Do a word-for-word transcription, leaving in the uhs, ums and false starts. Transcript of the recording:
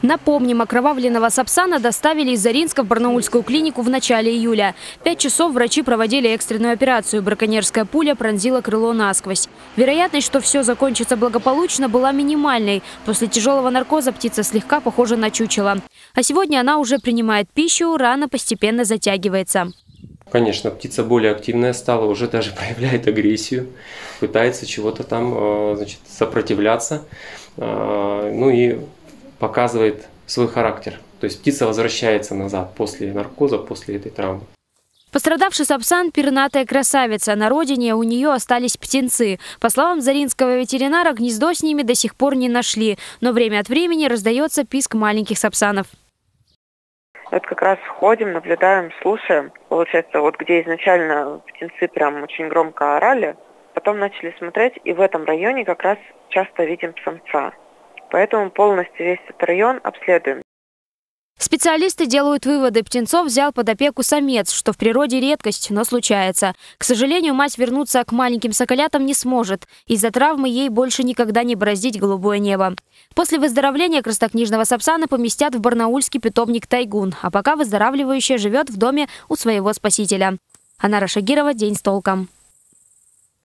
Напомним, окровавленного сапсана доставили из Заринска в барнаульскую клинику в начале июля. Пять часов врачи проводили экстренную операцию. Браконьерская пуля пронзила крыло насквозь. Вероятность, что все закончится благополучно, была минимальной. После тяжелого наркоза птица слегка похожа на чучело. А сегодня она уже принимает пищу, рана постепенно затягивается. Конечно, птица более активная стала, уже даже проявляет агрессию, пытается чего-то там, значит, сопротивляться. Ну и показывает свой характер. То есть птица возвращается назад после наркоза, после этой травмы. Пострадавший сапсан – пернатая красавица. На родине у нее остались птенцы. По словам заринского ветеринара, гнездо с ними до сих пор не нашли. Но время от времени раздается писк маленьких сапсанов. Вот как раз ходим, наблюдаем, слушаем. Получается, вот где изначально птенцы прям очень громко орали, потом начали смотреть, и в этом районе как раз часто видим самца. Поэтому полностью весь этот район обследуем. Специалисты делают выводы. Птенцов взял под опеку самец, что в природе редкость, но случается. К сожалению, мать вернуться к маленьким соколятам не сможет. Из-за травмы ей больше никогда не бороздить голубое небо. После выздоровления краснокнижного сапсана поместят в барнаульский питомник «Тайгун». А пока выздоравливающая живет в доме у своего спасителя. Анара Шагирова, «День с толком».